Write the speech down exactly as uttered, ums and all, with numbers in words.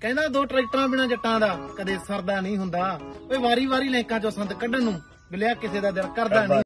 ਕਹਿੰਦਾ ਦੋ ਟਰੈਕਟਰਾਂ ਬਿਨਾ ਜੱਟਾਂ ਦਾ ਕਦੇ ਸਰਦਾ ਨਹੀਂ ਹੁੰਦਾ। ਓਏ ਵਾਰੀ ਵਾਰੀ ਲੈਂਕਾਂ ਚੋਂ ਸੰਦ ਕੱਢਣ ਨੂੰ ਬਿਲਿਆ ਕਿਸੇ ਦਾ ਦਿਲ ਕਰਦਾ ਨਹੀਂ।